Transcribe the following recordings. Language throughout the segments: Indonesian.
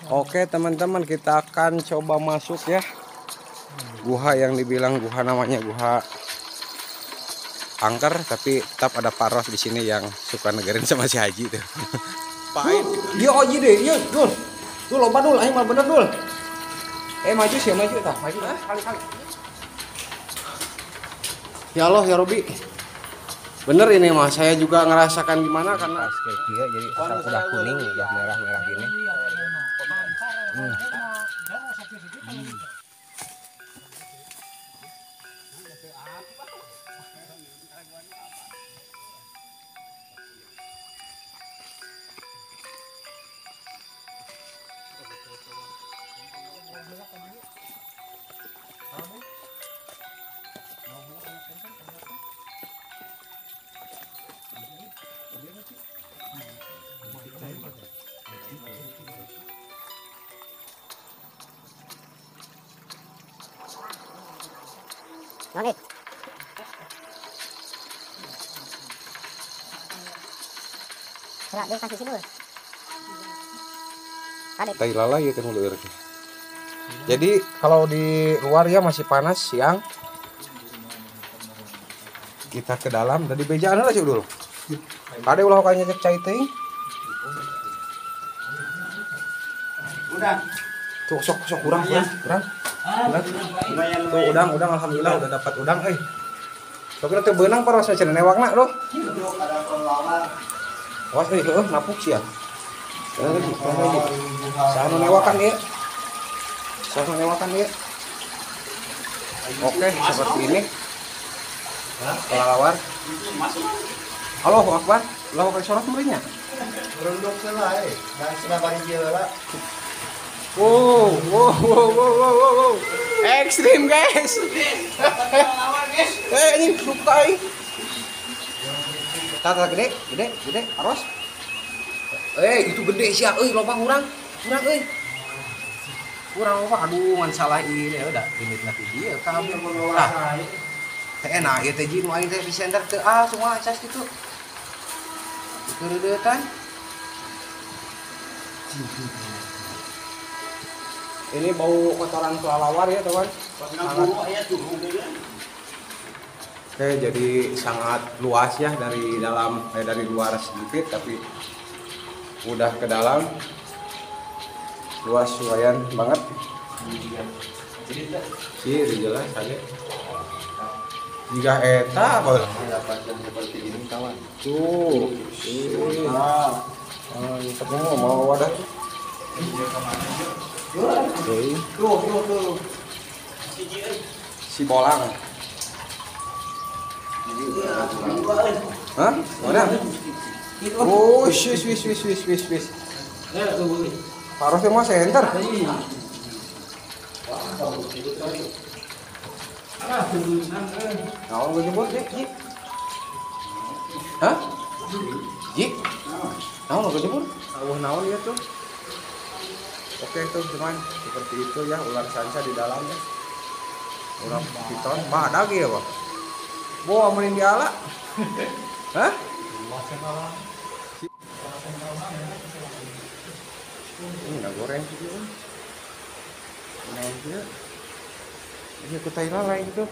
Oke teman-teman, kita akan coba masuk ya. Guha yang dibilang guha namanya guha angker, tapi tetap ada paros di sini yang suka negerin sama si Haji tuh. Pain. Dia oji deh, iya, dul. Dul loba dul, ayo mal bener dul. Maju sih, maju tah, maju ah, kali-kali. Ya Allah ya Robi. Bener ini mah, saya juga ngerasakan gimana karena dia jadi asal udah kuning, udah merah-merah gini. Oke. Gerak dia kasih dulu. Tai lala ya teh muleur. Jadi kalau di luar ya masih panas siang. Kita ke dalam dari bejaan lah sih dulu. Ada ulah kayaknya cek cai teh. Udah. Tuh sok kurang ya. Kurang. Tuh udang alhamdulillah udah dapat udang Sok teh beunang parosna cenah newakna loh. Awas heuh napuk sia. Sana newakan dia. Oke, seperti ini. Kelawar. Allahu Akbar. Allahu Akbar sholat murinya. Berunduk lah dan sudah bari jeula. Wow. Ekstrim guys. Ini sukai. Tata gede, aros. Itu gede sih, loba kurang apa? Aduh, man salah ini ya udah limit nanti dia kabel menolak. Enak ya teh nu aing teh di center teu semua cas gitu. Keureutan. Ini bau kotoran kelelawar ya, teman. Oke, jadi sangat luas ya dari dalam dari luar sedikit tapi udah ke dalam. Luas lumayan banget. Sih, jelas aja. Jika eta apa? Mendapatkan seperti ini kawan. Tuh. Ketemu mau wadah tuh. Tuh. Si bolang. Hah? Mana? Oh, wis. Harusnya mah center. Naon gue jemput, Ji? Hah? Ji? Naon gue jemput? Naon ya tuh? Oke tuh teman, seperti itu ya ular sanca di dalam ya. Ular piton, ada lagi ya bang? Bawa amalin diala? Hah? Ini nggak goreng sih dia. Nah dia, ini aku tai lalai gitu.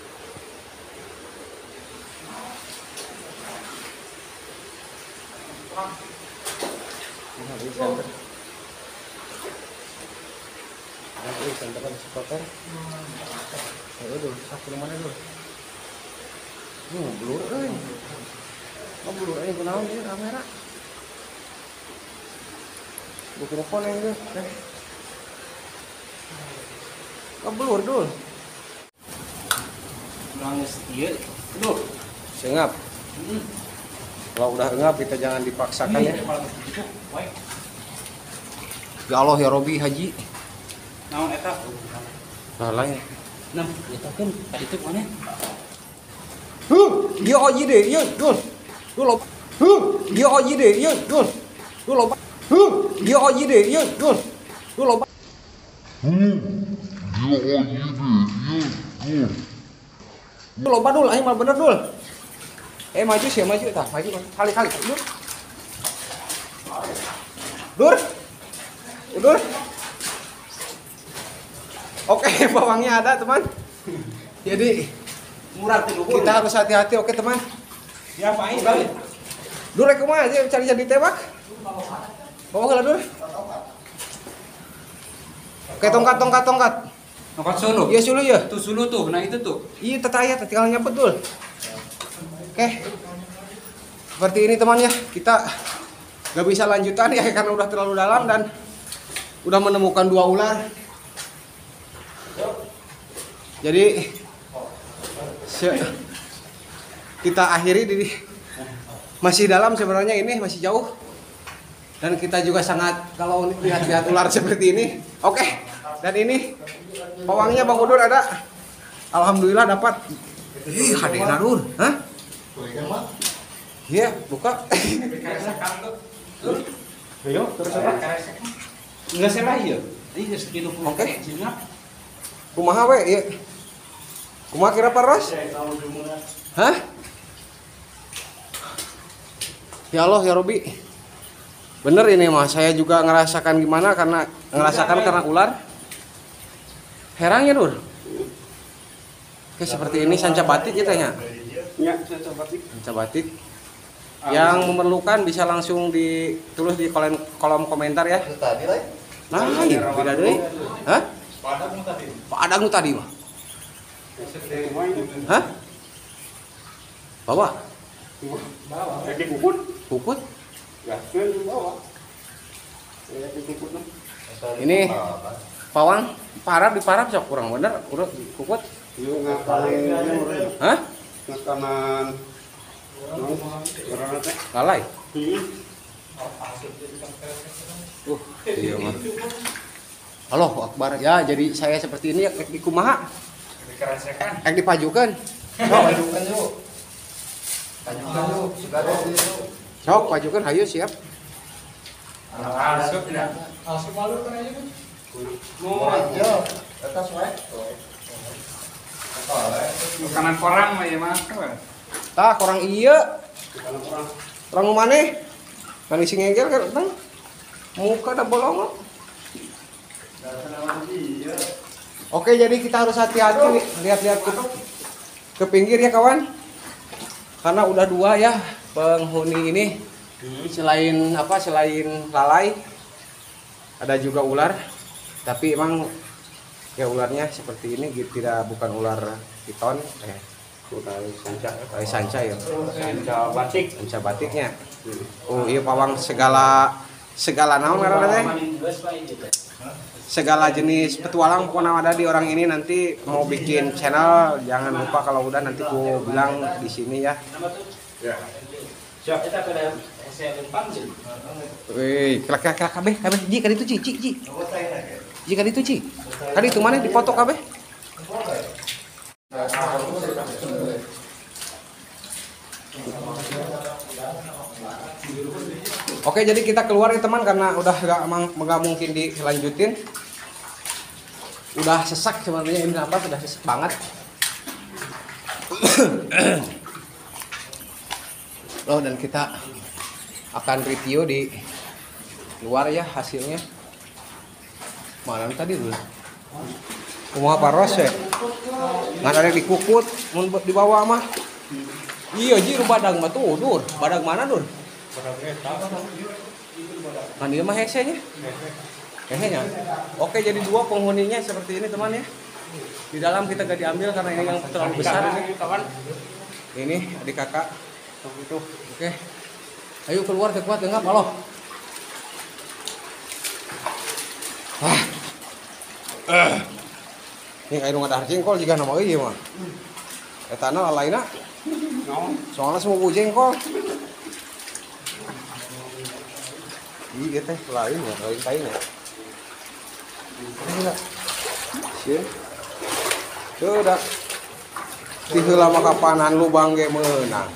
Ini center. Ini center kan kotor. Ayo dulu, sakit mana dulu? Blur blur kunaon ieu kamera. Mikrofon yang itu. Blur dul. Nangis ieu. Aduh, Sengap. Kalau udah engap kita jangan dipaksakan ya. Ya Allah ya Robi Haji. naon eta? Nah lain. Nah, eta kan tadi teh mana? Dia oji deh, iya, dul. Dul loba. Dia oji deh, iya, dul. Dul loba. Dia oji deh, iya, dul. Dul loba. Dul loba dul, ayo mal bener dul. Maju sih, maju tah, maju kali-kali. Dur. Udur. Oke, bawangnya ada, teman. Jadi Murah tuh. kita harus hati-hati, oke, teman. Ya, paling kali. Dur, kumaha aja cari jadi tembak. Bawa heula, Dur. Oke, tongkat. Tongkat solo. Iya, sulu ya. Tuh sulu tuh. Nah itu tuh. Iya, tetaya, tinggal nyabut, Dul. Oke. Seperti ini, teman ya. Kita gak bisa lanjutan ya karena udah terlalu dalam dan udah menemukan 2 ular. Jadi kita akhiri di masih dalam sebenarnya, ini masih jauh dan kita juga sangat kalau lihat ular seperti ini. Oke, dan ini pawangnya Bang Udur ada, alhamdulillah dapat. Hadena Dur, hah? Iya, buka. Ayo, terus apa? Enggak salah ya. Ini segitu. Oke. Kumaha we ieu? Kumaha kira paros? Hah? Ya Allah ya Robi. Bener ini mah, saya juga ngerasakan gimana karena karena ular. Herangnya Dur. Oke, seperti ini sanca batik kita nya. Ya, sanca batik. Sanca batik. Yang memerlukan bisa langsung ditulis di kolom komentar ya. Tadi lah. Nah, beda deui. Hah? Padang nu tadi mah. Hah? Bawa. Jadi kukut. Kukut. Ya, kan bawa. Ya, kukut. Ini pawang parab di parab sok kurang bener urut kukut. Yuk ngakalan. Hah? Ngakalan. Lalai. Iya mah. Halo Akbar. Ya, jadi saya seperti ini ya di kumaha? Dikeresekan. Dipajukan. Pajukan yuk. Pajukan yuk. Segala yuk. Sok pajukan hayu siap. Asup tidak. Asup malu kan aja. Mau aja. Atas wae. kanan korang mah ya mas. Tah korang iya. Kanan korang. Orang mana? Kan isi ngegel kan tang. Muka ada bolong. Oke, jadi kita harus hati-hati nih. Lihat-lihat ke pinggir ya kawan. Karena udah 2 ya penghuni ini. Selain lalai, ada juga ular. Tapi emang ya ularnya seperti ini, bukan ular piton. Bukan sanca ya. Sanca batiknya. Oh iya pawang segala naon ngaranna teh? Segala jenis petualang pokoknya ada di orang ini. Nanti mau bikin channel, jangan lupa kalau udah nanti ku bilang di sini ya. Wih, kira-kira kabeh ji kali itu ci. Ji kali itu ci. Kali itu mana dipoto kabeh? Oke, jadi kita keluar ya teman karena udah nggak mungkin dilanjutin. Udah sesak sebenarnya ini apa? Sudah sesak banget. Loh, dan kita akan review di luar ya hasilnya. Malam tadi dulu. Kumaha paros ya? Ngan ada dikukut, mun di bawah mah. Iya ji badang mah tuh, Dur. Badang mana, Dur? Kan dia mah hesenya. Hesenya. Oke, jadi 2 penghuninya seperti ini teman ya. Di dalam kita gak diambil karena ini yang terlalu besar ini kawan. Ini adik kakak. Itu. Oke. Ayo keluar kuat enggak halo. Ini kayak ada jengkol juga nama ieu mah. Eta na lainna. Soalnya semua bu jengkol. Iya teh lain ya, lain kainnya. Ini sih. Sudah. Tiheula mah kapanan lubang ge meunang.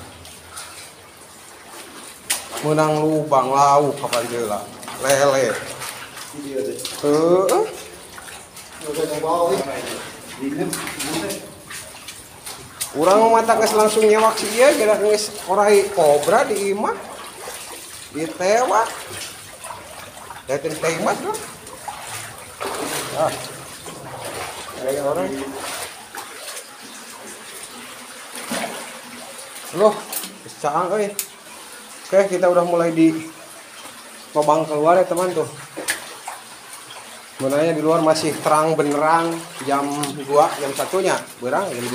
Menang lubang lauk kapan heula. Lele. Heeh. Urang mata geus langsung nyewak si ieu geura geus orai kobra di imah. Ditewak. Datin teh imah dong. Kayak orang. Loh, caang euy. Oke, kita udah mulai di lubang keluar ya teman tuh. Sebenarnya di luar masih terang benerang jam 2, jam 1-nya. Berang jam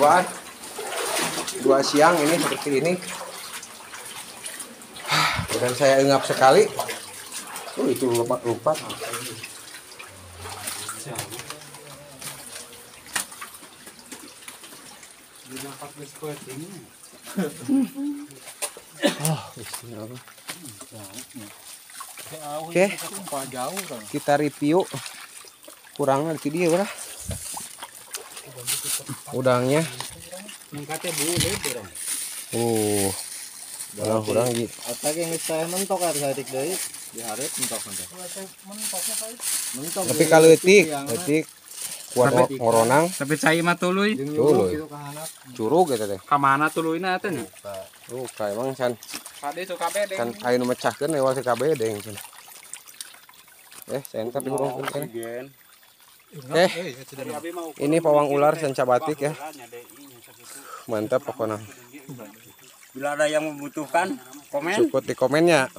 2 siang ini seperti ini. Dan saya engap sekali. Itu lupa. Oke, kita review kurang di dia lah. Udangnya. Kurang gitu. Otak yang saya mentok harus adik deui diharap mentok. Tapi kalau etik kuat ngoronang. Tapi cai mah tuluy. Curug gitu teh. Ka mana tuluyna teh nya? Kayak emang can. Kade sok kabeh deh. Kan aya nu mecahkeun lewat si kabedeng can. Center di urang kan. Ini pawang ular sanca batik ya. Mantap pokoknya. Bila ada yang membutuhkan, komen. Cukup di komennya.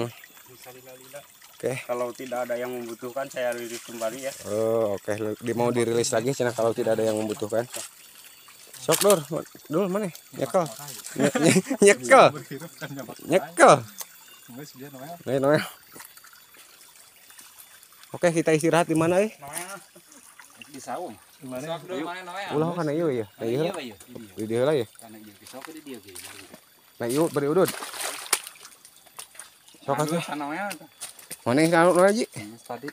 Oke. Kalau tidak ada yang membutuhkan, saya rilis kembali ya. Oke. Mau dirilis lagi cina kalau tidak ada yang membutuhkan. Sok Dul mana? Nyekel. Nyekel. Noel. Oke, kita istirahat di mana Di saung. Ulah kana ieu ya. Di dieu lah ya. Kana ieu sok di dieu ge. Nah, ieu beri udud. Sok atuh. Sanonya. Mana anu lagi? Tadi.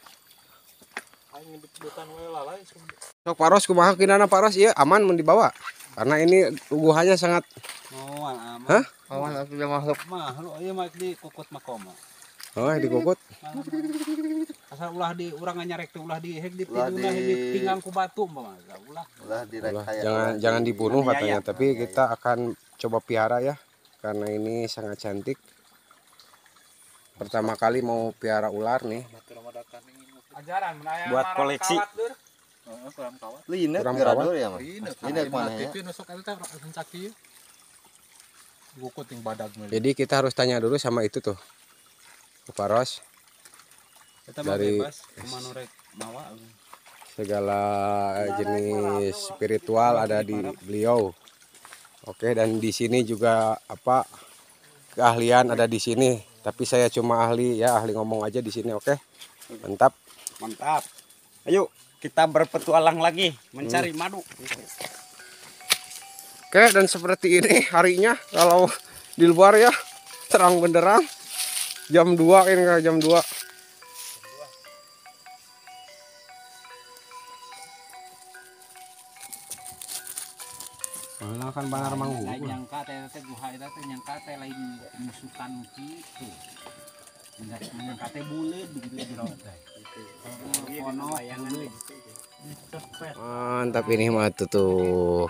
Sok Paros kumaha kinana Paros ieu aman mun dibawa. Karena ini uguhannya sangat aman. Hah? Awan atuh yang masuk. Mah, lu ieu mah di kukut makoma. Oh, dikukut. Asal ulah di urang nyarek teh ulah di hek di tiduna hek di pinggang ku batu umpama ulah direk Jangan dibunuh katanya, tapi kita akan coba piara ya. Karena ini sangat cantik. Pertama kali mau piara ular nih. ajaran Buat koleksi. Linek Kurang gerador kawat. ya mah. Linek mana ya? Jadi kita harus tanya dulu sama itu tuh. Ke Paros. Dari segala jenis spiritual ada di beliau. Oke, dan di sini juga keahlian ada di sini. Tapi saya cuma ahli ngomong aja di sini. Oke, mantap. Ayo kita berpetualang lagi mencari madu. Oke, dan seperti ini harinya kalau di luar ya terang benderang. Jam 2 ini jam 2. Kan banar manggu. Nyangka teh guha eta teh nyangka teh lain musukan kitu. Nyangka teh buleud begitu di rawa teh. Kono buleud. Mantap ini mah tuh.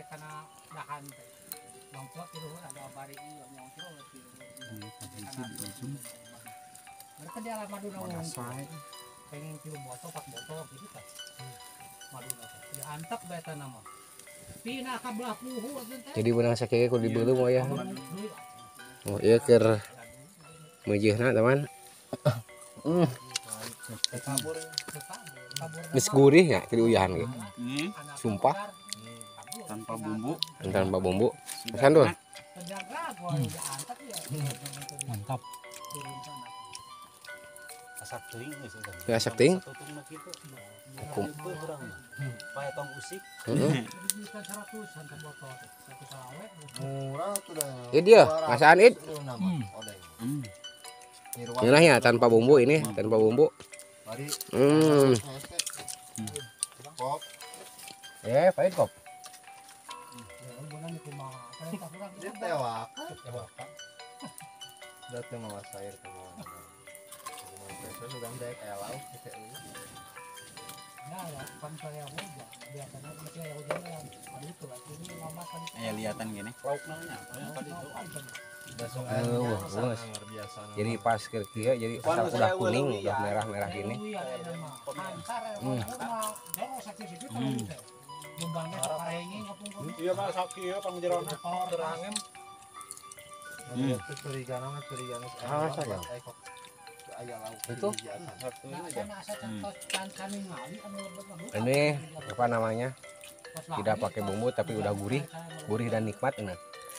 Mereka dia madu pengen kirim botol pak botol gitu kan. Madu dia antap beta nama. Pina kabelah puhu. Jadi benang sakit kudu dibeuleum we ya. Oh ieu keur meujeuhna teman. Geus gurih ya diuyahan ge. Sumpah Tanpa bumbu. tanpa bumbu. Pesan dulu. Mantap. Asak teuing geus eta. Ya asak teuing. Tutungna kitu. Kum. Pae tong usik. Murah tuh dah. Ini dia, masaan it. Odeng. Inilah ya tanpa bumbu ini, tanpa bumbu. Mari. Kop. Pahit kop. Ditewak. Datang mawas air ke bawah. Sudah dek elau gitu. Lihatan gini. Lauk namanya. Tadi itu. Bos. Jadi pas kia jadi asal udah kuning, udah merah-merah gini. Iya Mas sakit ya pangjerona terangem. Itu ini apa namanya? Tidak pakai bumbu tapi udah gurih, dan nikmat enak.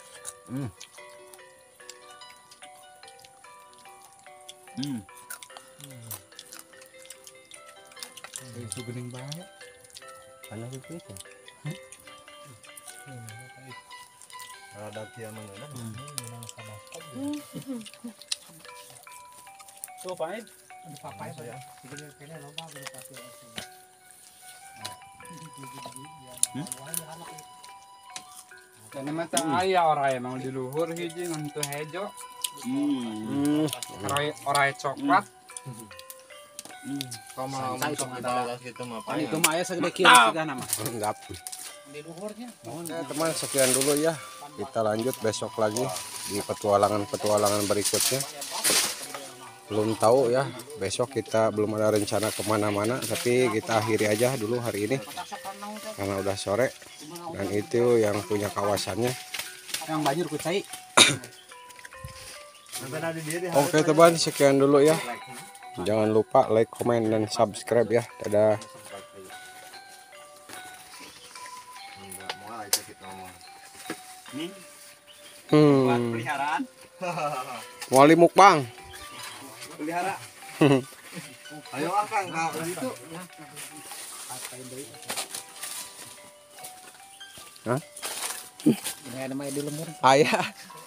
Itu gening banget. Panas itu ya. Ada dia mengenal. Tuh pahit. Papai ya. Kayaknya loba belum pasti. Dan mata ayah orang emang di luhur hiji ngantu hejo. Orang coklat. Kalau gitu mah apa? Itu mah ayah segede kiri sih nama. Enggak. Di luhurnya. Oke teman, sekian dulu ya. Kita lanjut besok lagi di petualangan berikutnya. Belum tahu ya, besok kita belum ada rencana kemana-mana, tapi kita akhiri aja dulu hari ini karena udah sore. Dan itu yang punya kawasannya. Yang banjir kucai. Oke teman, sekian dulu ya. Jangan lupa like, komen, dan subscribe ya. Dadah. Peliharaan. Wali mukbang. Pelihara. Ayo akang kak itu. Hah? Ini ada main di lemur. Ayah.